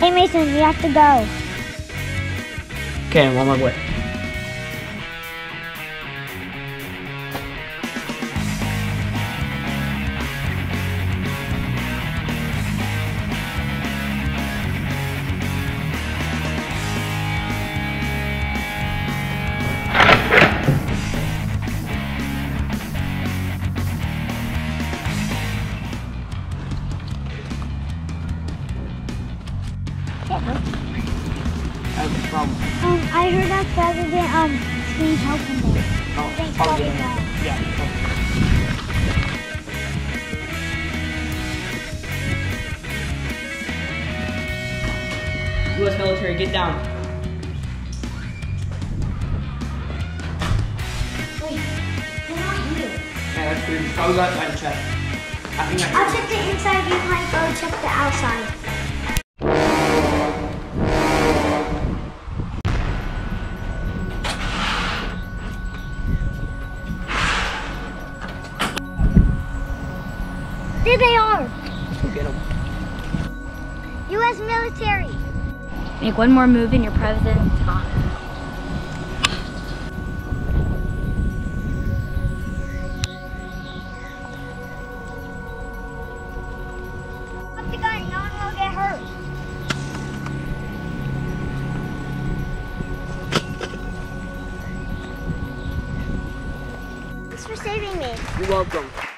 Hey Mason, we have to go. Okay, I'm on my way. I have a problem. I heard that President needs help in there. Oh, Thanks, I'll probably get him. not. Yeah. U.S. military, get down. Wait, they're not here. Yeah, that's weird. Probably got inside the chest. I think I'll check the inside, you might go check the outside. There they are! Go get them. U.S. military! Make one more move and your president's gone. Up the gun, no one will get hurt. Thanks for saving me. You're welcome.